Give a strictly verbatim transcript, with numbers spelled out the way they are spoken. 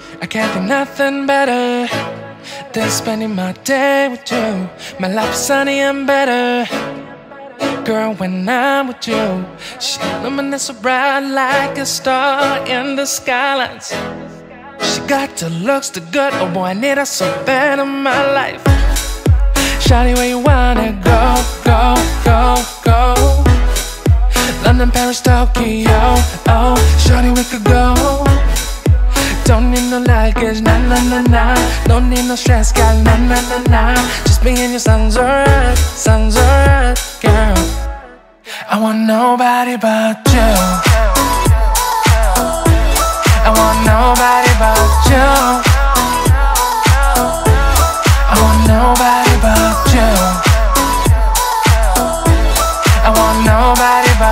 I can't think nothing better than spending my day with you. My life is sunny and better, girl, when I'm with you. She illuminates so bright like a star in the skylines. She got the looks, the good, oh boy, I need her so bad in my life. Shawty, where you wanna go, go, go, go? London, Paris, Tokyo, oh, shawty, we could go. Don't need no luggage, nah, nah, nah, nah. Don't need no stress, girl, nah, nah, nah, nah. Just me and you sounds alright, sounds alright, girl. I want nobody but you. I want nobody but you. I want nobody but you. I want nobody but